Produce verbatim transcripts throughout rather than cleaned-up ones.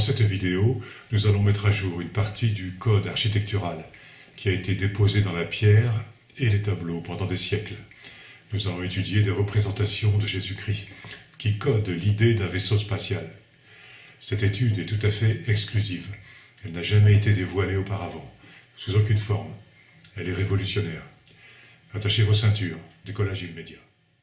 cette vidéo, nous allons mettre à jour une partie du code architectural qui a été déposé dans la pierre et les tableaux pendant des siècles. Nous allons étudier des représentations de Jésus-Christ qui codent l'idée d'un vaisseau spatial. Cette étude est tout à fait exclusive. Elle n'a jamais été dévoilée auparavant, sous aucune forme. Elle est révolutionnaire. Attachez vos ceintures, décollage immédiat.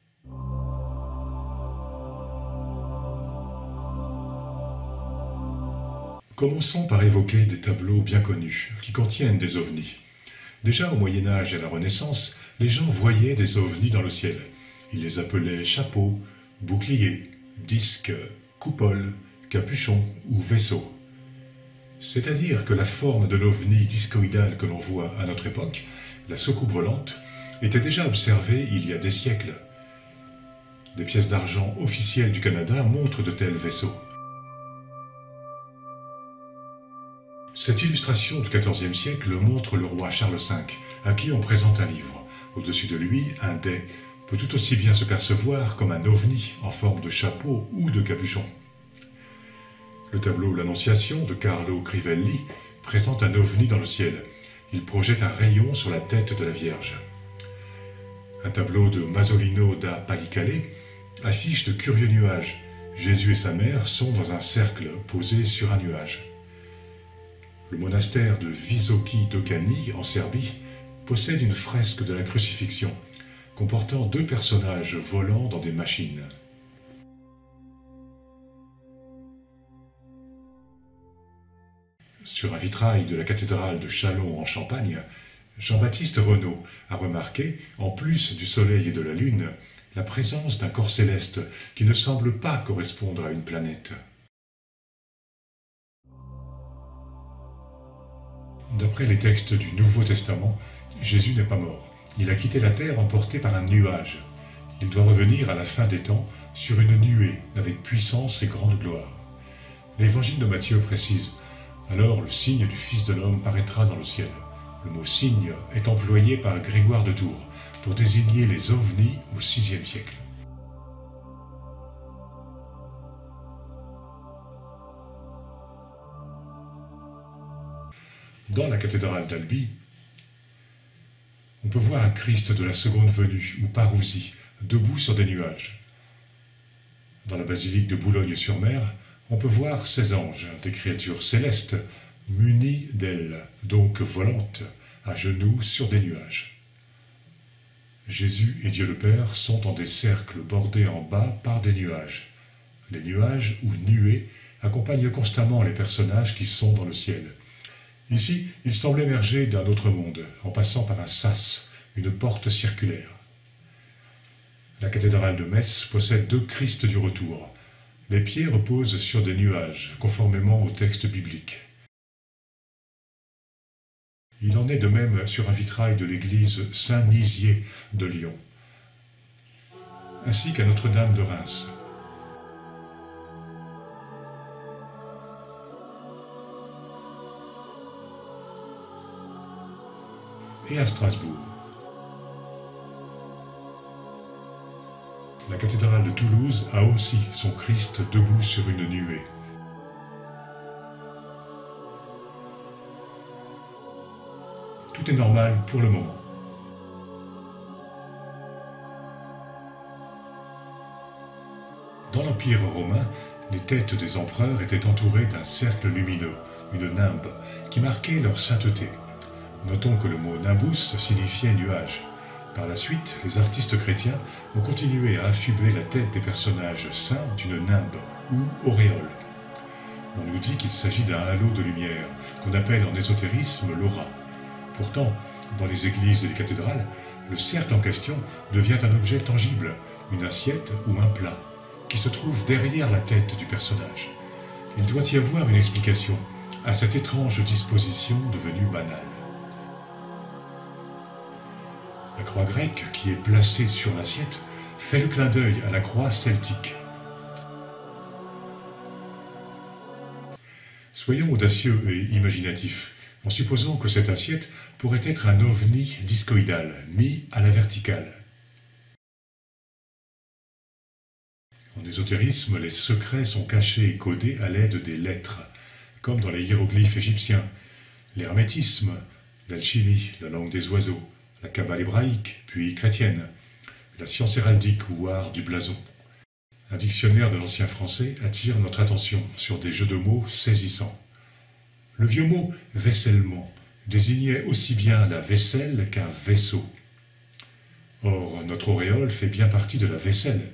Commençons par évoquer des tableaux bien connus, qui contiennent des ovnis. Déjà au Moyen-Âge et à la Renaissance, les gens voyaient des ovnis dans le ciel. Ils les appelaient chapeaux, boucliers, disques, coupoles, capuchons ou vaisseaux. C'est-à-dire que la forme de l'ovni discoïdal que l'on voit à notre époque, la soucoupe volante, était déjà observée il y a des siècles. Des pièces d'argent officielles du Canada montrent de tels vaisseaux. Cette illustration du quatorzième siècle montre le roi Charles cinq, à qui on présente un livre. Au-dessus de lui, un dais peut tout aussi bien se percevoir comme un ovni en forme de chapeau ou de capuchon. Le tableau L'Annonciation de Carlo Crivelli présente un ovni dans le ciel. Il projette un rayon sur la tête de la Vierge. Un tableau de Masolino da Palicale affiche de curieux nuages. Jésus et sa mère sont dans un cercle posé sur un nuage. Le monastère de Visoki Dokani, en Serbie, possède une fresque de la crucifixion, comportant deux personnages volant dans des machines. Sur un vitrail de la cathédrale de Châlons en Champagne, Jean-Baptiste Renaud a remarqué, en plus du soleil et de la lune, la présence d'un corps céleste qui ne semble pas correspondre à une planète. D'après les textes du Nouveau Testament, Jésus n'est pas mort. Il a quitté la terre emporté par un nuage. Il doit revenir à la fin des temps sur une nuée avec puissance et grande gloire. L'évangile de Matthieu précise « Alors le signe du Fils de l'homme paraîtra dans le ciel ». Le mot « signe » est employé par Grégoire de Tours pour désigner les ovnis au sixième siècle. Dans la cathédrale d'Albi, on peut voir un Christ de la seconde venue, ou parousie, debout sur des nuages. Dans la basilique de Boulogne-sur-Mer, on peut voir ces anges, des créatures célestes, munies d'ailes, donc volantes, à genoux sur des nuages. Jésus et Dieu le Père sont en des cercles bordés en bas par des nuages. Les nuages, ou nuées, accompagnent constamment les personnages qui sont dans le ciel. Ici, il semble émerger d'un autre monde, en passant par un sas, une porte circulaire. La cathédrale de Metz possède deux Christ du retour. Les pieds reposent sur des nuages, conformément au texte biblique. Il en est de même sur un vitrail de l'église Saint-Nizier de Lyon, ainsi qu'à Notre-Dame de Reims. Et à Strasbourg. La cathédrale de Toulouse a aussi son Christ debout sur une nuée. Tout est normal pour le moment. Dans l'Empire romain, les têtes des empereurs étaient entourées d'un cercle lumineux, une nimbe, qui marquait leur sainteté. Notons que le mot « nimbus » signifiait nuage. Par la suite, les artistes chrétiens ont continué à affubler la tête des personnages saints d'une nimbe ou auréole. On nous dit qu'il s'agit d'un halo de lumière, qu'on appelle en ésotérisme l'aura. Pourtant, dans les églises et les cathédrales, le cercle en question devient un objet tangible, une assiette ou un plat, qui se trouve derrière la tête du personnage. Il doit y avoir une explication à cette étrange disposition devenue banale. La croix grecque qui est placée sur l'assiette fait le clin d'œil à la croix celtique. Soyons audacieux et imaginatifs, en supposant que cette assiette pourrait être un ovni discoïdal, mis à la verticale. En ésotérisme, les secrets sont cachés et codés à l'aide des lettres. comme dans les hiéroglyphes égyptiens, l'hermétisme, l'alchimie, la langue des oiseaux, la kabbale hébraïque, puis chrétienne, la science héraldique ou art du blason. Un dictionnaire de l'ancien français attire notre attention sur des jeux de mots saisissants. Le vieux mot « vaissellement » désignait aussi bien la vaisselle qu'un vaisseau. Or, notre auréole fait bien partie de la vaisselle.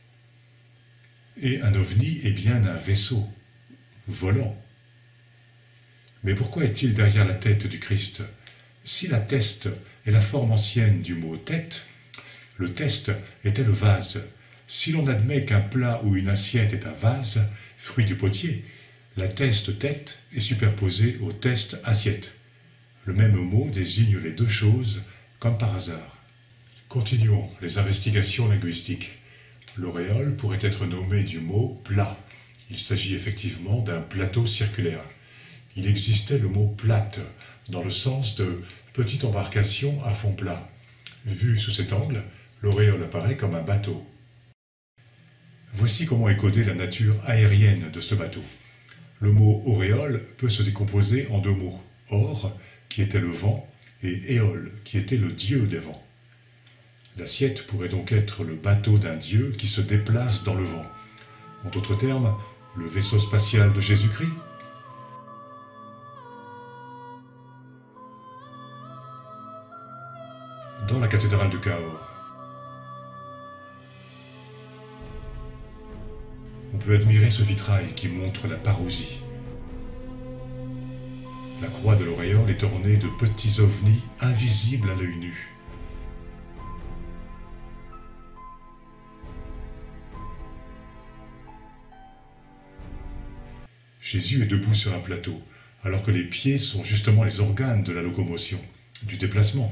Et un ovni est bien un vaisseau, volant. Mais pourquoi est-il derrière la tête du Christ? Si la teste est la forme ancienne du mot tête, le teste était le vase. Si l'on admet qu'un plat ou une assiette est un vase, fruit du potier, la teste tête est superposée au teste assiette. Le même mot désigne les deux choses, comme par hasard. Continuons les investigations linguistiques. L'auréole pourrait être nommée du mot plat. Il s'agit effectivement d'un plateau circulaire. Il existait le mot plate, dans le sens de petite embarcation à fond plat. Vu sous cet angle, l'auréole apparaît comme un bateau. Voici comment est codée la nature aérienne de ce bateau. Le mot auréole peut se décomposer en deux mots, or, qui était le vent, et éole, qui était le dieu des vents. L'assiette pourrait donc être le bateau d'un dieu qui se déplace dans le vent. En d'autres termes, le vaisseau spatial de Jésus-Christ. Dans la cathédrale de Cahors, on peut admirer ce vitrail qui montre la parousie. La croix de l'auréole est ornée de petits ovnis invisibles à l'œil nu. Jésus est debout sur un plateau, alors que les pieds sont justement les organes de la locomotion, du déplacement.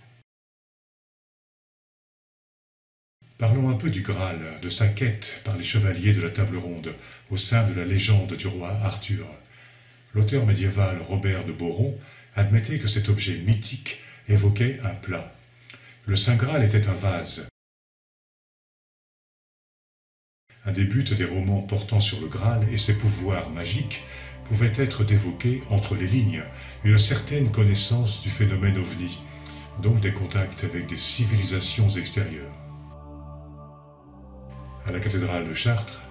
Parlons un peu du Graal, de sa quête par les chevaliers de la table ronde, au sein de la légende du roi Arthur. L'auteur médiéval Robert de Boron admettait que cet objet mythique évoquait un plat. Le Saint Graal était un vase. Un des buts des romans portant sur le Graal et ses pouvoirs magiques pouvait être d'évoquer, entre les lignes, une certaine connaissance du phénomène ovni, donc des contacts avec des civilisations extérieures. À la cathédrale de Chartres,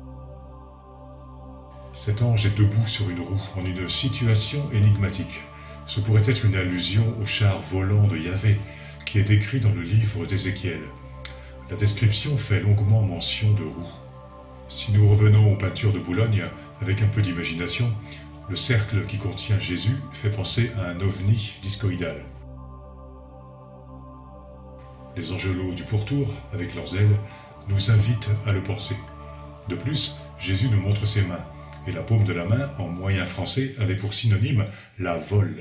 cet ange est debout sur une roue, en une situation énigmatique. Ce pourrait être une allusion au char volant de Yahvé, qui est décrit dans le livre d'Ézéchiel. La description fait longuement mention de roues. Si nous revenons aux peintures de Boulogne, avec un peu d'imagination, le cercle qui contient Jésus fait penser à un ovni discoïdal. Les angelots du pourtour, avec leurs ailes, nous invitent à le penser. De plus, Jésus nous montre ses mains, et la paume de la main, en moyen français, avait pour synonyme la vole.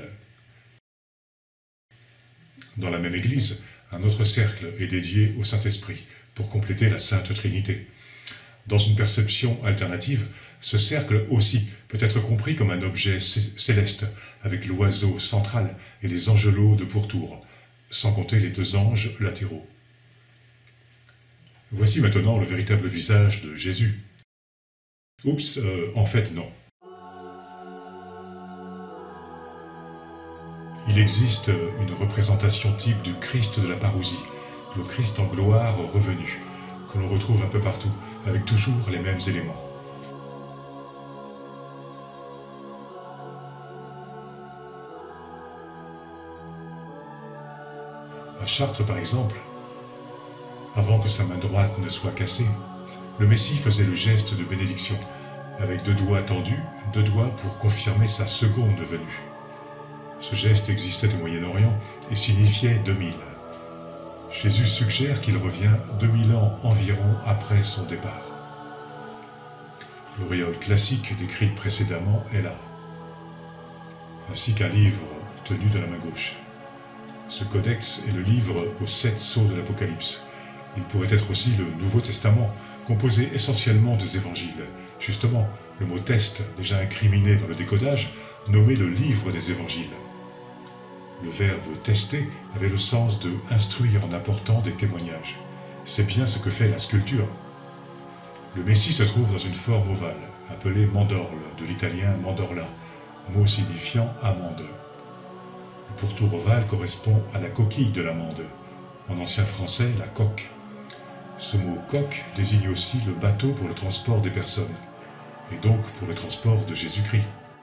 Dans la même église, un autre cercle est dédié au Saint-Esprit, pour compléter la Sainte Trinité. Dans une perception alternative, ce cercle aussi peut être compris comme un objet céleste, avec l'oiseau central et les angelots de pourtour, sans compter les deux anges latéraux. Voici maintenant le véritable visage de Jésus. Oups, euh, en fait non. Il existe une représentation type du Christ de la parousie, le Christ en gloire revenu, que l'on retrouve un peu partout, avec toujours les mêmes éléments. À Chartres par exemple, avant que sa main droite ne soit cassée, le Messie faisait le geste de bénédiction, avec deux doigts tendus, deux doigts pour confirmer sa seconde venue. Ce geste existait au Moyen-Orient et signifiait deux mille. Jésus suggère qu'il revient deux mille ans environ après son départ. L'auréole classique décrite précédemment est là, ainsi qu'un livre tenu de la main gauche. Ce codex est le livre aux sept sceaux de l'Apocalypse. Il pourrait être aussi le Nouveau Testament, composé essentiellement des évangiles. Justement, le mot « test », déjà incriminé dans le décodage, nommait le livre des évangiles. Le verbe « tester » avait le sens de « instruire » en apportant des témoignages. C'est bien ce que fait la sculpture. Le Messie se trouve dans une forme ovale, appelée mandorle, de l'italien mandorla, mot signifiant amande. Le pourtour ovale correspond à la coquille de l'amande, en ancien français la coque. Ce mot coque désigne aussi le bateau pour le transport des personnes, et donc pour le transport de Jésus-Christ.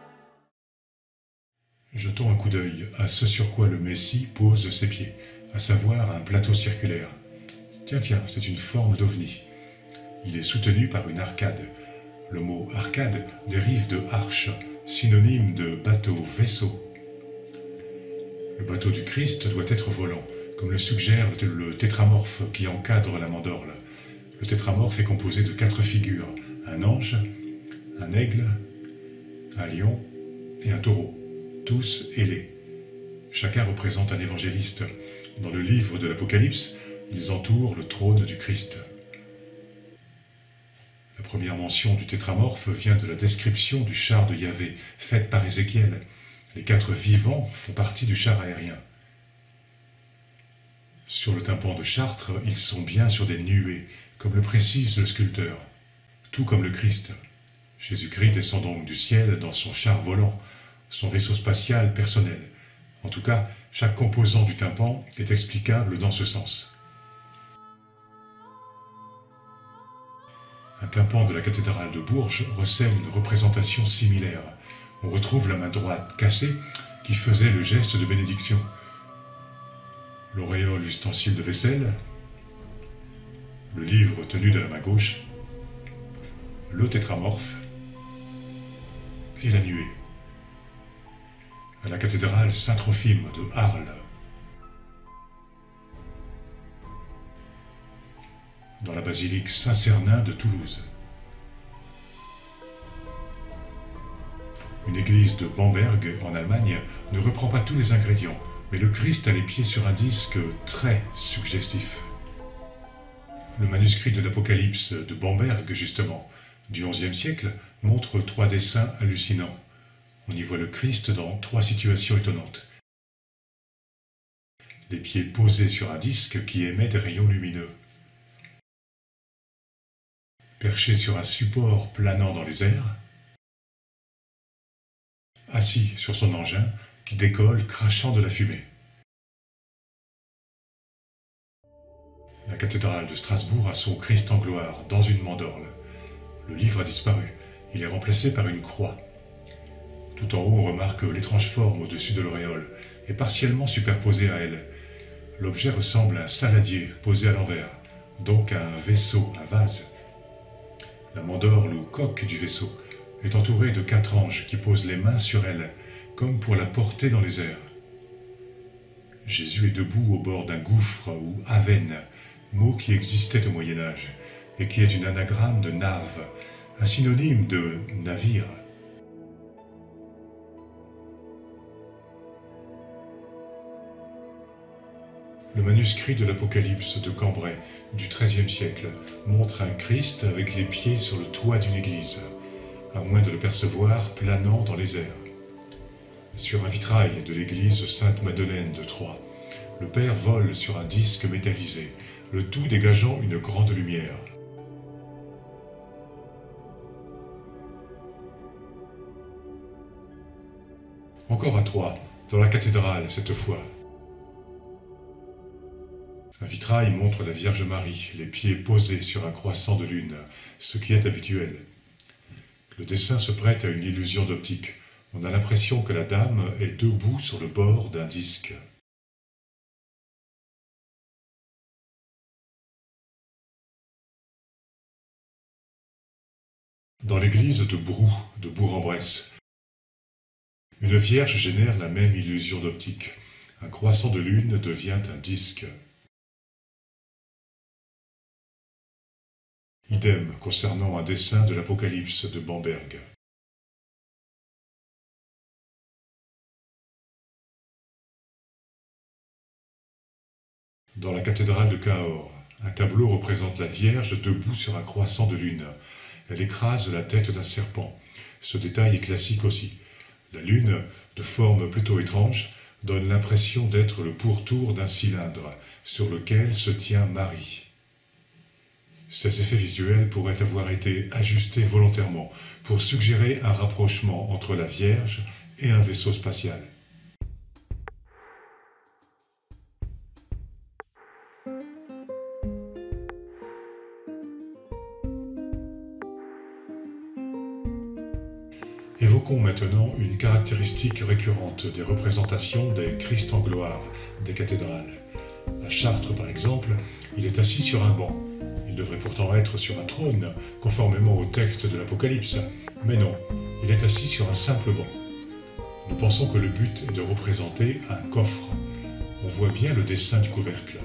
Jetons un coup d'œil à ce sur quoi le Messie pose ses pieds, à savoir un plateau circulaire. Tiens, tiens, c'est une forme d'ovni. Il est soutenu par une arcade. Le mot arcade dérive de arche, synonyme de bateau, vaisseau. Le bateau du Christ doit être volant, comme le suggère le tétramorphe qui encadre la mandorle. Le tétramorphe est composé de quatre figures, un ange, un aigle, un lion et un taureau, tous ailés. Chacun représente un évangéliste. Dans le livre de l'Apocalypse, ils entourent le trône du Christ. La première mention du tétramorphe vient de la description du char de Yahvé, faite par Ézéchiel. Les quatre vivants font partie du char aérien. Sur le tympan de Chartres, ils sont bien sur des nuées, comme le précise le sculpteur, tout comme le Christ. Jésus-Christ descend donc du ciel dans son char volant, son vaisseau spatial personnel. En tout cas, chaque composant du tympan est explicable dans ce sens. Un tympan de la cathédrale de Bourges recèle une représentation similaire. On retrouve la main droite cassée qui faisait le geste de bénédiction. L'auréole, ustensile de vaisselle, le livre tenu de la main gauche, le tétramorphe et la nuée. À la cathédrale Saint-Trophime de Arles. Dans la basilique Saint-Cernin de Toulouse. Une église de Bamberg, en Allemagne, ne reprend pas tous les ingrédients, mais le Christ a les pieds sur un disque très suggestif. Le manuscrit de l'Apocalypse de Bamberg, justement, du onzième siècle, montre trois dessins hallucinants. On y voit le Christ dans trois situations étonnantes. Les pieds posés sur un disque qui émet des rayons lumineux. Perché sur un support planant dans les airs. Assis sur son engin qui décolle crachant de la fumée. La cathédrale de Strasbourg a son Christ en gloire dans une mandorle. Le livre a disparu. Il est remplacé par une croix. Tout en haut, on remarque l'étrange forme au-dessus de l'auréole et partiellement superposée à elle. L'objet ressemble à un saladier posé à l'envers, donc à un vaisseau, un vase. La mandorle ou coque du vaisseau est entourée de quatre anges qui posent les mains sur elle, comme pour la porter dans les airs. Jésus est debout au bord d'un gouffre ou avenne, mot qui existait au Moyen-Âge et qui est une anagramme de nave, un synonyme de navire. Le manuscrit de l'Apocalypse de Cambrai du treizième siècle montre un Christ avec les pieds sur le toit d'une église, à moins de le percevoir planant dans les airs. Sur un vitrail de l'église Sainte-Madeleine de Troyes, le Père vole sur un disque métallisé, le tout dégageant une grande lumière. Encore à Troyes, dans la cathédrale cette fois. Un vitrail montre la Vierge Marie, les pieds posés sur un croissant de lune, ce qui est habituel. Le dessin se prête à une illusion d'optique. On a l'impression que la dame est debout sur le bord d'un disque. Dans l'église de Brou, de Bourg-en-Bresse, une vierge génère la même illusion d'optique. Un croissant de lune devient un disque. Idem concernant un dessin de l'Apocalypse de Bamberg. Dans la cathédrale de Cahors, un tableau représente la Vierge debout sur un croissant de lune. Elle écrase la tête d'un serpent. Ce détail est classique aussi. La lune, de forme plutôt étrange, donne l'impression d'être le pourtour d'un cylindre sur lequel se tient Marie. Ces effets visuels pourraient avoir été ajustés volontairement pour suggérer un rapprochement entre la Vierge et un vaisseau spatial. Évoquons maintenant une caractéristique récurrente des représentations des Christ en gloire des cathédrales. À Chartres, par exemple, il est assis sur un banc. Il devrait pourtant être sur un trône, conformément au texte de l'Apocalypse. Mais non, il est assis sur un simple banc. Nous pensons que le but est de représenter un coffre. On voit bien le dessin du couvercle.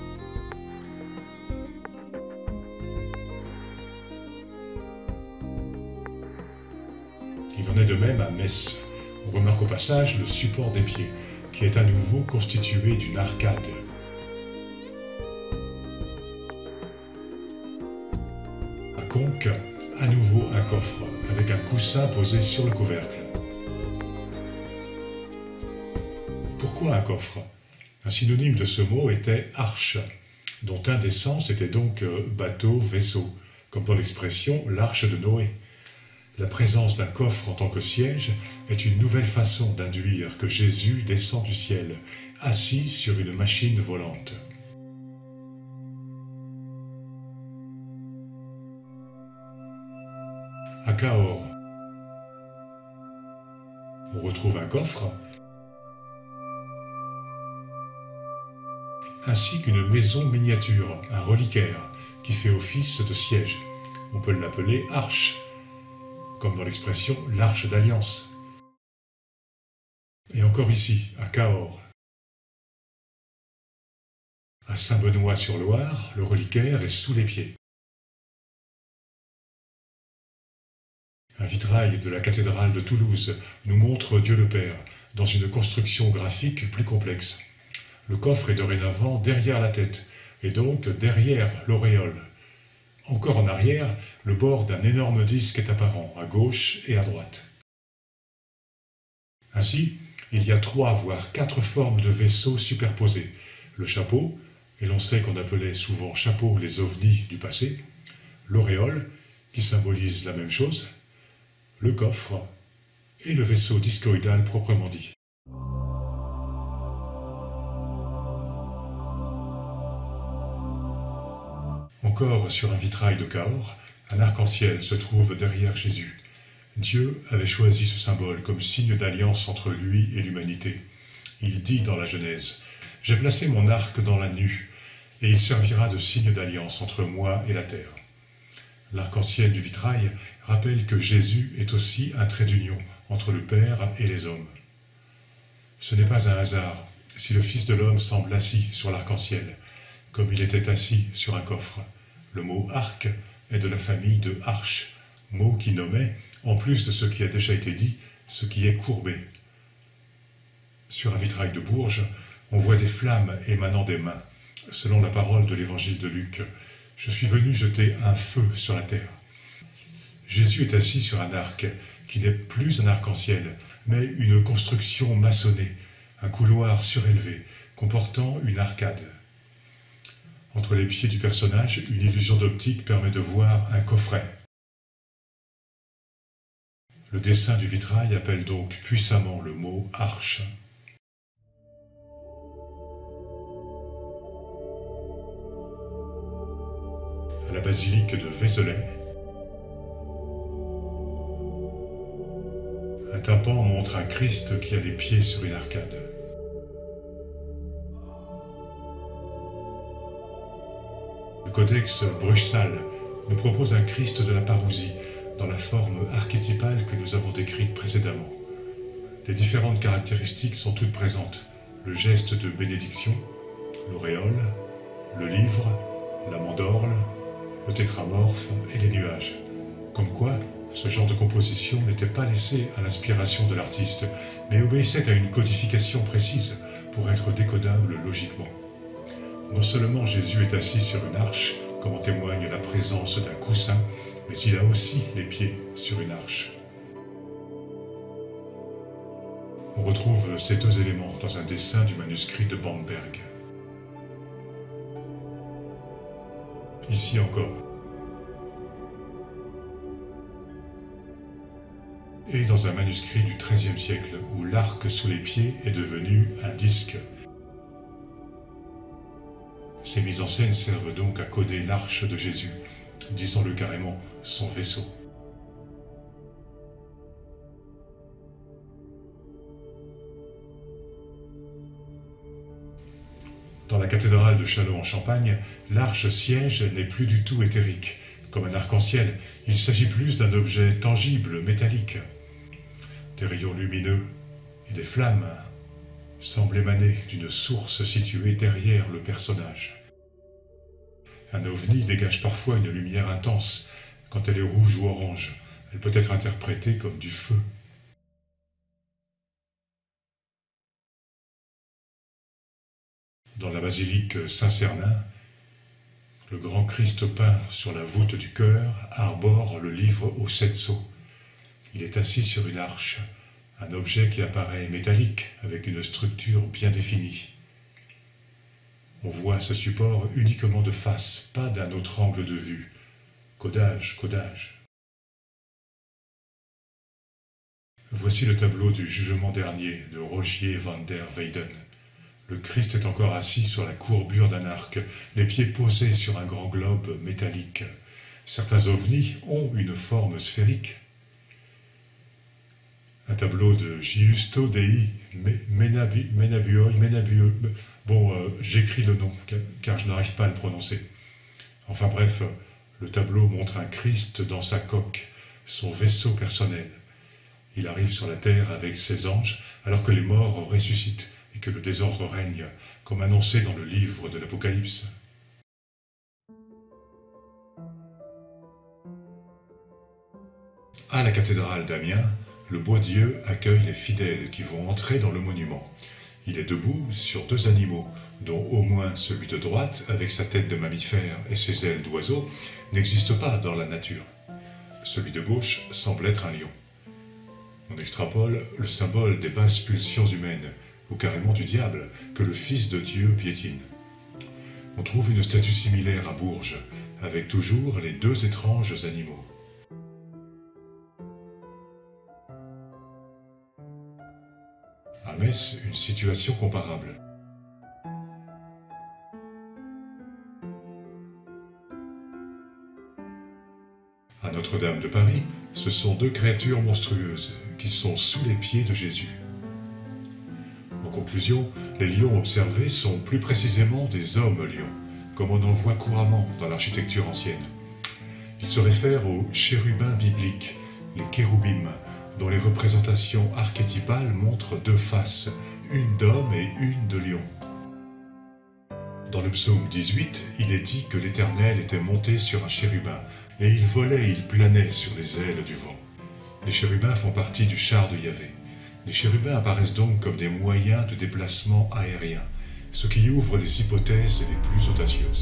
Il en est de même à Metz. On remarque au passage le support des pieds, qui est à nouveau constitué d'une arcade. À Conques, à nouveau un coffre, avec un coussin posé sur le couvercle. Pourquoi un coffre? Un synonyme de ce mot était arche, dont un des sens était donc bateau, vaisseau, comme dans l'expression l'arche de Noé. La présence d'un coffre en tant que siège est une nouvelle façon d'induire que Jésus descend du ciel, assis sur une machine volante. À Cahors, on retrouve un coffre, ainsi qu'une maison miniature, un reliquaire, qui fait office de siège. On peut l'appeler arche, comme dans l'expression « l'arche d'alliance ». Et encore ici, à Cahors. À Saint-Benoît-sur-Loire, le reliquaire est sous les pieds. Un vitrail de la cathédrale de Toulouse nous montre Dieu le Père, dans une construction graphique plus complexe. Le coffre est dorénavant derrière la tête, et donc derrière l'auréole. Encore en arrière, le bord d'un énorme disque est apparent, à gauche et à droite. Ainsi, il y a trois voire quatre formes de vaisseaux superposés. Le chapeau, et l'on sait qu'on appelait souvent chapeau les ovnis du passé, l'auréole, qui symbolise la même chose, le coffre et le vaisseau discoïdal proprement dit. Encore sur un vitrail de Cahors, un arc-en-ciel se trouve derrière Jésus. Dieu avait choisi ce symbole comme signe d'alliance entre lui et l'humanité. Il dit dans la Genèse, « J'ai placé mon arc dans la nue, et il servira de signe d'alliance entre moi et la terre. » L'arc-en-ciel du vitrail rappelle que Jésus est aussi un trait d'union entre le Père et les hommes. Ce n'est pas un hasard si le Fils de l'homme semble assis sur l'arc-en-ciel, comme il était assis sur un coffre. Le mot « arc » est de la famille de « arche », mot qui nommait, en plus de ce qui a déjà été dit, ce qui est courbé. Sur un vitrail de Bourges, on voit des flammes émanant des mains, selon la parole de l'évangile de Luc. « Je suis venu jeter un feu sur la terre ». Jésus est assis sur un arc, qui n'est plus un arc-en-ciel, mais une construction maçonnée, un couloir surélevé, comportant une arcade. Entre les pieds du personnage, une illusion d'optique permet de voir un coffret. Le dessin du vitrail appelle donc puissamment le mot « arche ». À la basilique de Vézelay, un tympan montre un Christ qui a les pieds sur une arcade. Le codex Bruchsal nous propose un Christ de la parousie, dans la forme archétypale que nous avons décrite précédemment. Les différentes caractéristiques sont toutes présentes. Le geste de bénédiction, l'auréole, le livre, la mandorle, le tétramorphe et les nuages. Comme quoi, ce genre de composition n'était pas laissé à l'inspiration de l'artiste, mais obéissait à une codification précise pour être décodable logiquement. Non seulement Jésus est assis sur une arche, comme en témoigne la présence d'un coussin, mais il a aussi les pieds sur une arche. On retrouve ces deux éléments dans un dessin du manuscrit de Bamberg. Ici encore, et dans un manuscrit du treizième siècle, où l'arc sous les pieds est devenu un disque. Ces mises en scène servent donc à coder l'arche de Jésus, disons-le carrément, son vaisseau. Dans la cathédrale de Châlons en Champagne, l'arche siège n'est plus du tout éthérique. Comme un arc-en-ciel, il s'agit plus d'un objet tangible, métallique. Des rayons lumineux et des flammes semblent émaner d'une source située derrière le personnage. Un ovni dégage parfois une lumière intense. Quand elle est rouge ou orange, elle peut être interprétée comme du feu. Dans la basilique Saint-Cernin, le grand Christ peint sur la voûte du chœur arbore le livre aux sept sceaux. Il est assis sur une arche, un objet qui apparaît métallique avec une structure bien définie. On voit ce support uniquement de face, pas d'un autre angle de vue. Codage, codage. Voici le tableau du jugement dernier de Rogier van der Weyden. Le Christ est encore assis sur la courbure d'un arc, les pieds posés sur un grand globe métallique. Certains ovnis ont une forme sphérique. Un tableau de Giusto Dei Menabuoi, Menabuoi. Bon, euh, j'écris le nom, car je n'arrive pas à le prononcer. Enfin bref, le tableau montre un Christ dans sa coque, son vaisseau personnel. Il arrive sur la terre avec ses anges, alors que les morts ressuscitent et que le désordre règne, comme annoncé dans le livre de l'Apocalypse. À la cathédrale d'Amiens, le beau Dieu accueille les fidèles qui vont entrer dans le monument. Il est debout sur deux animaux, dont au moins celui de droite, avec sa tête de mammifère et ses ailes d'oiseau, n'existe pas dans la nature. Celui de gauche semble être un lion. On extrapole le symbole des basses pulsions humaines, ou carrément du diable, que le Fils de Dieu piétine. On trouve une statue similaire à Bourges, avec toujours les deux étranges animaux. À Metz, une situation comparable. À Notre-Dame de Paris, ce sont deux créatures monstrueuses qui sont sous les pieds de Jésus. En conclusion, les lions observés sont plus précisément des hommes-lions, comme on en voit couramment dans l'architecture ancienne. Ils se réfèrent aux chérubins bibliques, les kéroubim, dont les représentations archétypales montrent deux faces, une d'homme et une de lion. Dans le psaume dix-huit, il est dit que l'Éternel était monté sur un chérubin, et il volait et il planait sur les ailes du vent. Les chérubins font partie du char de Yahvé. Les chérubins apparaissent donc comme des moyens de déplacement aérien, ce qui ouvre les hypothèses les plus audacieuses.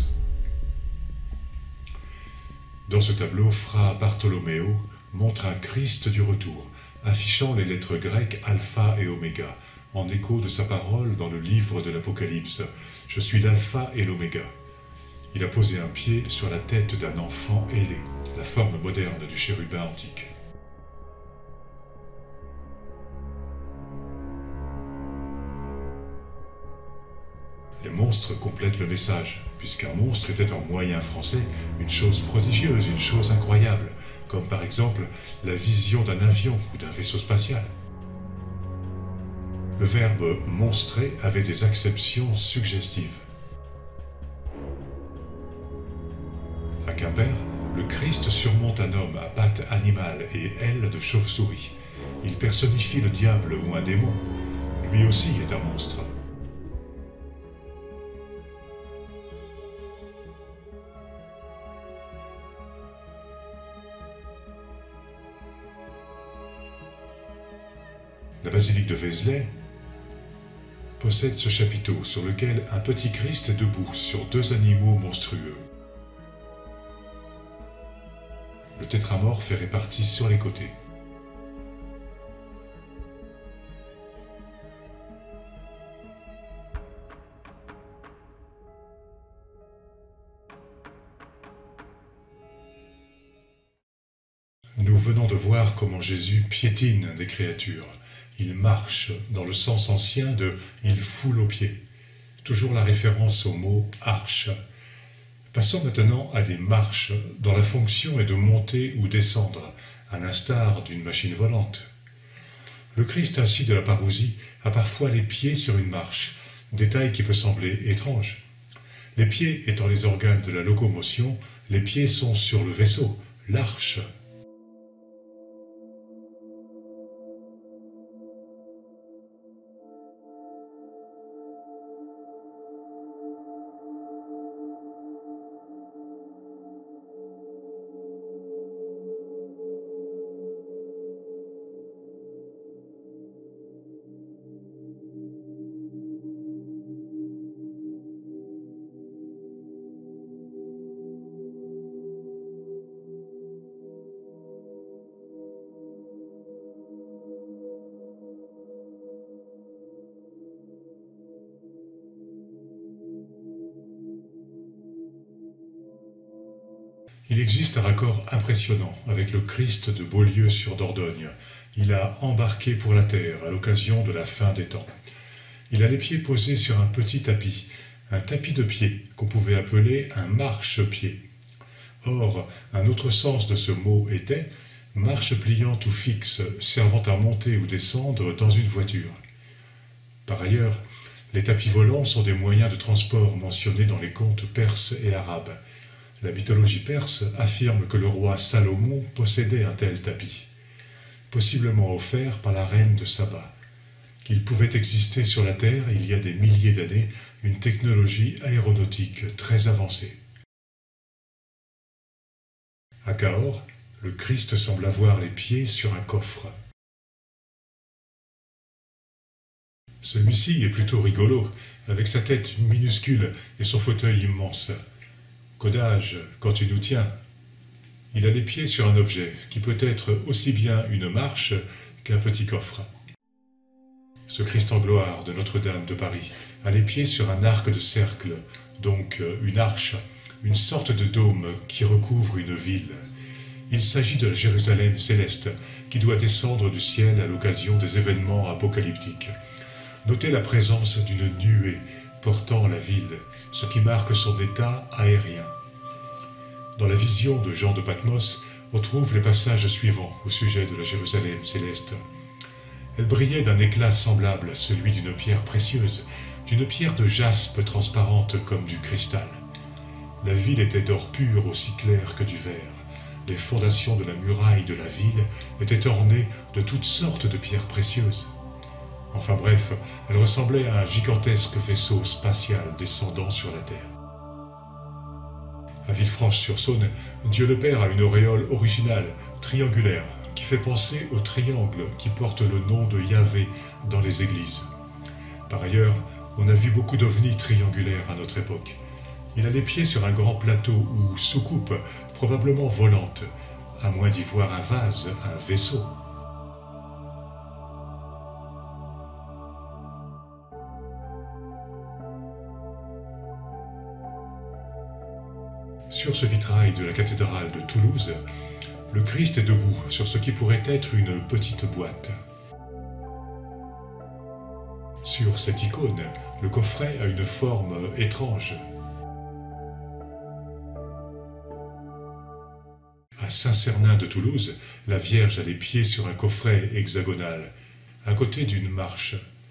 Dans ce tableau, Fra Bartolomeo montre un Christ du retour, affichant les lettres grecques alpha et oméga, en écho de sa parole dans le livre de l'Apocalypse « Je suis l'alpha et l'oméga ». Il a posé un pied sur la tête d'un enfant ailé, la forme moderne du chérubin antique. Les monstres complètent le message, puisqu'un monstre était en moyen français une chose prodigieuse, une chose incroyable, comme par exemple la vision d'un avion ou d'un vaisseau spatial. Le verbe « monstrer » avait des acceptions suggestives. À Quimper, le Christ surmonte un homme à pattes animales et ailes de chauve-souris. Il personnifie le diable ou un démon. Lui aussi est un monstre. La basilique de Vézelay possède ce chapiteau sur lequel un petit Christ est debout sur deux animaux monstrueux. Le tétramorphe est réparti sur les côtés. Nous nous venons de voir comment Jésus piétine des créatures. Il marche dans le sens ancien de « il foule aux pieds ». Toujours la référence au mot « arche ». Passons maintenant à des marches dont la fonction est de monter ou descendre, à l'instar d'une machine volante. Le Christ assis de la parousie a parfois les pieds sur une marche, détail qui peut sembler étrange. Les pieds étant les organes de la locomotion, les pieds sont sur le vaisseau, l'arche. Il existe un raccord impressionnant avec le Christ de Beaulieu sur Dordogne. Il a embarqué pour la terre à l'occasion de la fin des temps. Il a les pieds posés sur un petit tapis, un tapis de pied qu'on pouvait appeler un marchepied. Or, un autre sens de ce mot était marche pliante ou fixe, servant à monter ou descendre dans une voiture. Par ailleurs, les tapis volants sont des moyens de transport mentionnés dans les contes perses et arabes. La mythologie perse affirme que le roi Salomon possédait un tel tapis, possiblement offert par la reine de Saba. Il pouvait exister sur la Terre, il y a des milliers d'années, une technologie aéronautique très avancée. À Cahors, le Christ semble avoir les pieds sur un coffre. Celui-ci est plutôt rigolo, avec sa tête minuscule et son fauteuil immense. Codage, quand tu nous tiens. Il a les pieds sur un objet qui peut être aussi bien une marche qu'un petit coffre. Ce Christ en gloire de Notre-Dame de Paris a les pieds sur un arc de cercle, donc une arche, une sorte de dôme qui recouvre une ville. Il s'agit de la Jérusalem céleste qui doit descendre du ciel à l'occasion des événements apocalyptiques. Notez la présence d'une nuée portant la ville, ce qui marque son état aérien. Dans la vision de Jean de Patmos, on trouve les passages suivants au sujet de la Jérusalem céleste. Elle brillait d'un éclat semblable à celui d'une pierre précieuse, d'une pierre de jaspe transparente comme du cristal. La ville était d'or pur aussi clair que du verre. Les fondations de la muraille de la ville étaient ornées de toutes sortes de pierres précieuses. Enfin bref, elle ressemblait à un gigantesque vaisseau spatial descendant sur la Terre. À Villefranche-sur-Saône, Dieu le Père a une auréole originale, triangulaire, qui fait penser au triangle qui porte le nom de Yahvé dans les églises. Par ailleurs, on a vu beaucoup d'ovnis triangulaires à notre époque. Il a les pieds sur un grand plateau ou soucoupe, probablement volante, à moins d'y voir un vase, un vaisseau. Sur ce vitrail de la cathédrale de Toulouse, le Christ est debout sur ce qui pourrait être une petite boîte. Sur cette icône, le coffret a une forme étrange. À Saint-Cernin de Toulouse, la Vierge a les pieds sur un coffret hexagonal, à côté d'une marche.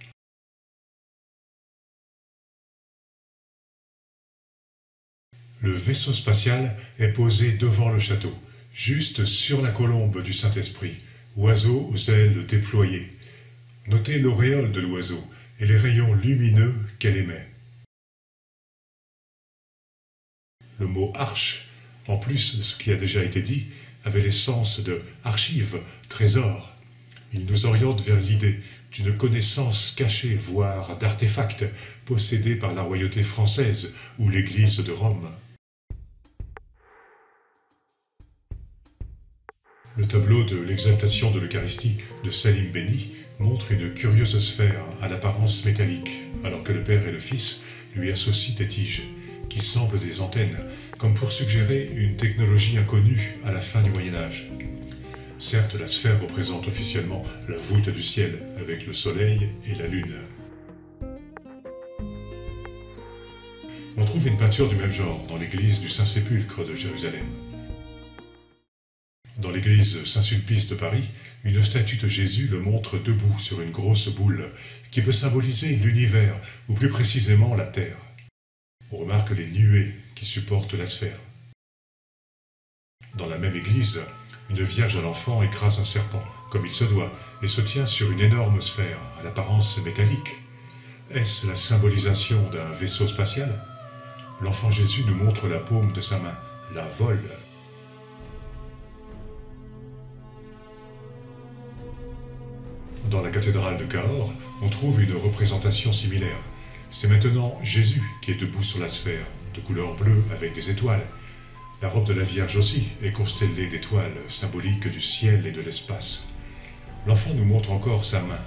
Le vaisseau spatial est posé devant le château, juste sur la colombe du Saint-Esprit, oiseau aux ailes déployées. Notez l'auréole de l'oiseau et les rayons lumineux qu'elle émet. Le mot « arche », en plus de ce qui a déjà été dit, avait les sens de « archive »,« trésor ». Il nous oriente vers l'idée d'une connaissance cachée, voire d'artefacts possédés par la royauté française ou l'Église de Rome. Le tableau de l'exaltation de l'Eucharistie de Salim Béni montre une curieuse sphère à l'apparence métallique, alors que le Père et le Fils lui associent des tiges, qui semblent des antennes, comme pour suggérer une technologie inconnue à la fin du Moyen-Âge. Certes, la sphère représente officiellement la voûte du ciel, avec le soleil et la lune. On trouve une peinture du même genre dans l'église du Saint-Sépulcre de Jérusalem. Dans l'église Saint-Sulpice de Paris, une statue de Jésus le montre debout sur une grosse boule qui peut symboliser l'univers, ou plus précisément la Terre. On remarque les nuées qui supportent la sphère. Dans la même église, une vierge à l'enfant écrase un serpent, comme il se doit, et se tient sur une énorme sphère, à l'apparence métallique. Est-ce la symbolisation d'un vaisseau spatial? L'enfant Jésus nous montre la paume de sa main, la vole. Dans la cathédrale de Cahors, on trouve une représentation similaire. C'est maintenant Jésus qui est debout sur la sphère, de couleur bleue avec des étoiles. La robe de la Vierge aussi est constellée d'étoiles, symboliques du ciel et de l'espace. L'enfant nous montre encore sa main.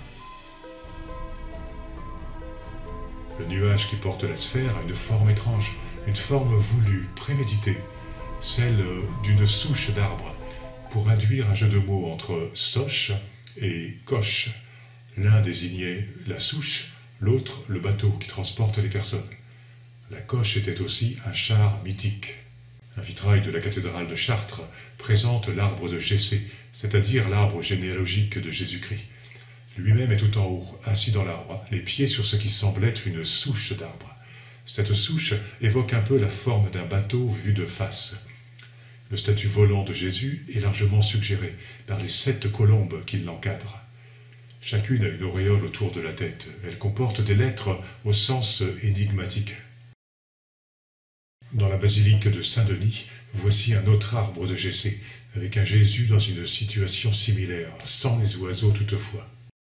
Le nuage qui porte la sphère a une forme étrange, une forme voulue, préméditée, celle d'une souche d'arbre, pour induire un jeu de mots entre soche et coche. L'un désignait la souche, l'autre le bateau qui transporte les personnes. La coche était aussi un char mythique. Un vitrail de la cathédrale de Chartres présente l'arbre de Jessé, c'est-à-dire l'arbre généalogique de Jésus-Christ. Lui-même est tout en haut, assis dans l'arbre, les pieds sur ce qui semble être une souche d'arbre. Cette souche évoque un peu la forme d'un bateau vu de face. Le statut volant de Jésus est largement suggéré par les sept colombes qui l'encadrent. Chacune a une auréole autour de la tête. Elle comporte des lettres au sens énigmatique. Dans la basilique de Saint-Denis, voici un autre arbre de Jessé, avec un Jésus dans une situation similaire, sans les oiseaux toutefois.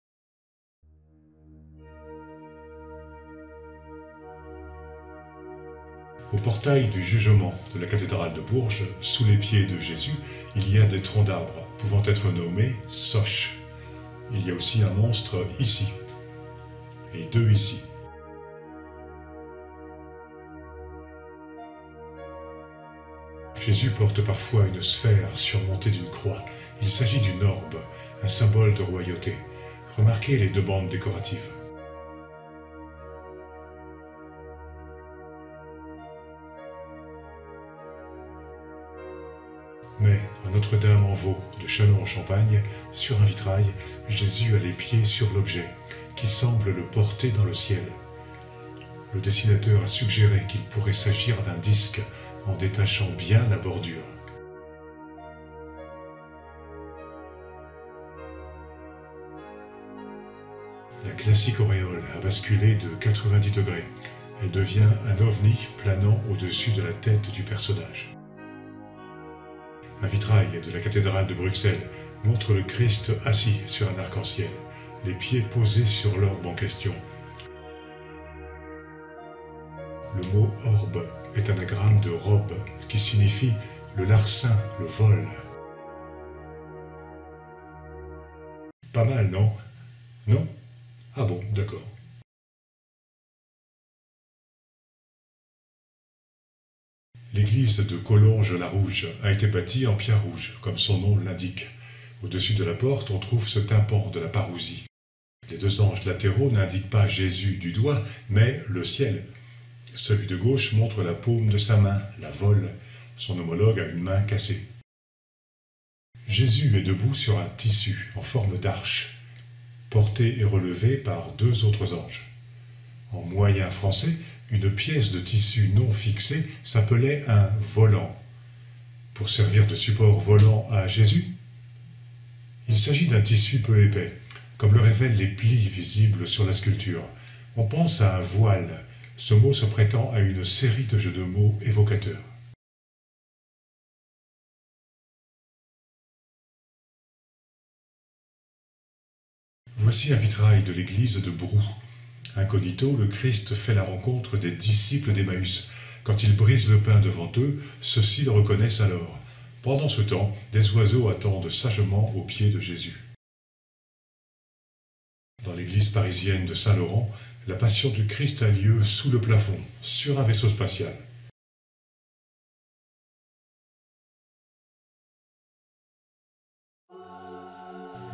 Au portail du jugement de la cathédrale de Bourges, sous les pieds de Jésus, il y a des troncs d'arbres, pouvant être nommés soches. Il y a aussi un monstre ici, et deux ici. Jésus porte parfois une sphère surmontée d'une croix. Il s'agit d'une orbe, un symbole de royauté. Remarquez les deux bandes décoratives. Mais à Notre-Dame-en-Vaux de Châlons-en-Champagne, sur un vitrail, Jésus a les pieds sur l'objet, qui semble le porter dans le ciel. Le dessinateur a suggéré qu'il pourrait s'agir d'un disque, en détachant bien la bordure. La classique auréole a basculé de quatre-vingt-dix degrés. Elle devient un ovni planant au-dessus de la tête du personnage. Un vitrail de la cathédrale de Bruxelles montre le Christ assis sur un arc-en-ciel, les pieds posés sur l'orbe en question. Le mot « orbe » est anagramme de « robe » qui signifie le larcin, le vol. Pas mal, non? Non? Ah bon, d'accord. L'église de Collonges-la-Rouge a été bâtie en pierre rouge, comme son nom l'indique. Au-dessus de la porte, on trouve ce tympan de la parousie. Les deux anges latéraux n'indiquent pas Jésus du doigt, mais le ciel. Celui de gauche montre la paume de sa main, la vole. Son homologue a une main cassée. Jésus est debout sur un tissu en forme d'arche, porté et relevé par deux autres anges. En moyen français, une pièce de tissu non fixée s'appelait un volant. Pour servir de support volant à Jésus, il s'agit d'un tissu peu épais, comme le révèlent les plis visibles sur la sculpture. On pense à un voile. Ce mot se prétend à une série de jeux de mots évocateurs. Voici un vitrail de l'église de Brou. Incognito, le Christ fait la rencontre des disciples d'Emmaüs. Quand il brise le pain devant eux, ceux-ci le reconnaissent alors. Pendant ce temps, des oiseaux attendent sagement aux pieds de Jésus. Dans l'église parisienne de Saint-Laurent, la Passion du Christ a lieu sous le plafond, sur un vaisseau spatial.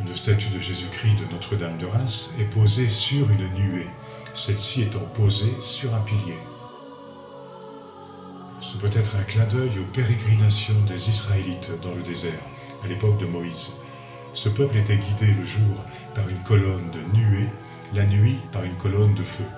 Une statue de Jésus-Christ de Notre-Dame de Reims est posée sur une nuée, celle-ci étant posée sur un pilier. Ce peut être un clin d'œil aux pérégrinations des Israélites dans le désert, à l'époque de Moïse. Ce peuple était guidé le jour par une colonne de nuée, la nuit par une colonne de feu.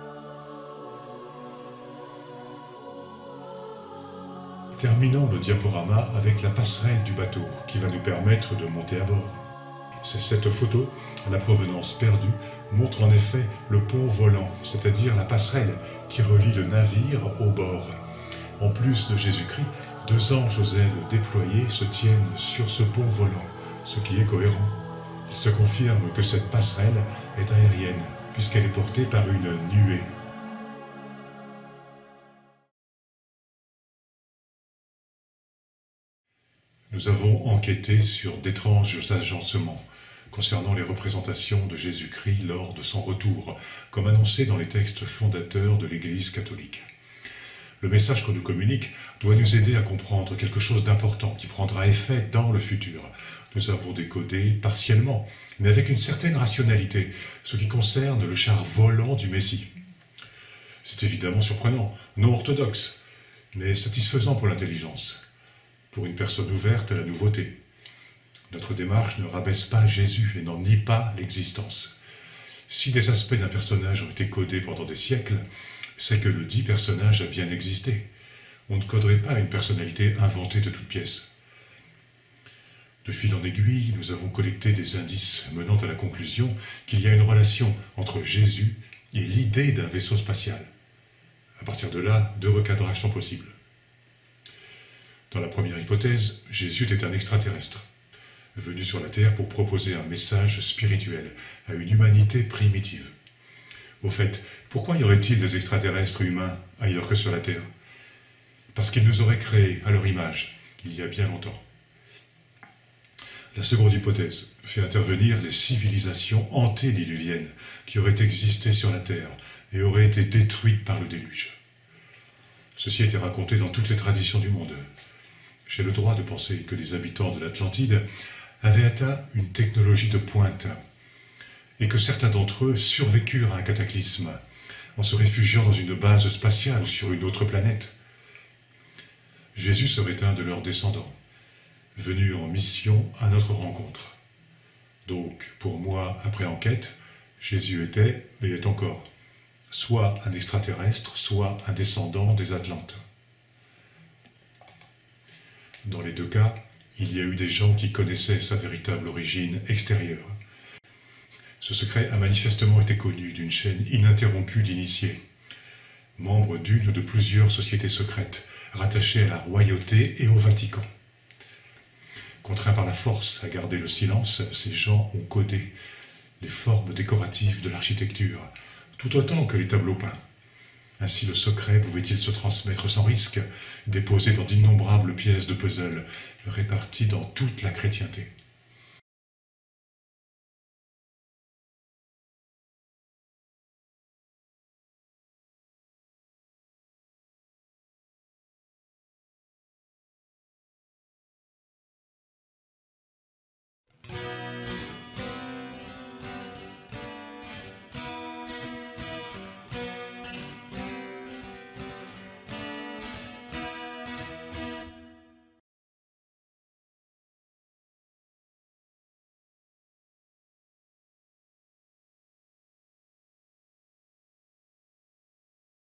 Terminons le diaporama avec la passerelle du bateau qui va nous permettre de monter à bord. Cette photo, à la provenance perdue, montre en effet le pont volant, c'est-à-dire la passerelle qui relie le navire au bord. En plus de Jésus-Christ, deux anges aux ailes déployées se tiennent sur ce pont volant, ce qui est cohérent. Il se confirme que cette passerelle est aérienne, puisqu'elle est portée par une nuée. Nous avons enquêté sur d'étranges agencements concernant les représentations de Jésus-Christ lors de son retour, comme annoncé dans les textes fondateurs de l'Église catholique. Le message qu'on nous communique doit nous aider à comprendre quelque chose d'important qui prendra effet dans le futur. Nous avons décodé partiellement, mais avec une certaine rationalité, ce qui concerne le char volant du Messie. C'est évidemment surprenant, non orthodoxe, mais satisfaisant pour l'intelligence, pour une personne ouverte à la nouveauté. Notre démarche ne rabaisse pas Jésus et n'en nie pas l'existence. Si des aspects d'un personnage ont été codés pendant des siècles, c'est que le dit personnage a bien existé. On ne coderait pas une personnalité inventée de toutes pièces. De fil en aiguille, nous avons collecté des indices menant à la conclusion qu'il y a une relation entre Jésus et l'idée d'un vaisseau spatial. À partir de là, deux recadrages sont possibles. Dans la première hypothèse, Jésus était un extraterrestre, venu sur la Terre pour proposer un message spirituel à une humanité primitive. Au fait, pourquoi y aurait-il des extraterrestres humains ailleurs que sur la Terre? Parce qu'ils nous auraient créés à leur image, il y a bien longtemps. La seconde hypothèse fait intervenir les civilisations antédiluviennes qui auraient existé sur la Terre et auraient été détruites par le déluge. Ceci a été raconté dans toutes les traditions du monde. J'ai le droit de penser que les habitants de l'Atlantide avaient atteint une technologie de pointe et que certains d'entre eux survécurent à un cataclysme en se réfugiant dans une base spatiale ou sur une autre planète. Jésus serait un de leurs descendants, venu en mission à notre rencontre. Donc, pour moi, après enquête, Jésus était, et est encore, soit un extraterrestre, soit un descendant des Atlantes. Dans les deux cas, il y a eu des gens qui connaissaient sa véritable origine extérieure. Ce secret a manifestement été connu d'une chaîne ininterrompue d'initiés, membres d'une ou de plusieurs sociétés secrètes, rattachées à la royauté et au Vatican. Contraints par la force à garder le silence, ces gens ont codé les formes décoratives de l'architecture, tout autant que les tableaux peints. Ainsi le secret pouvait-il se transmettre sans risque, déposé dans d'innombrables pièces de puzzle, réparties dans toute la chrétienté.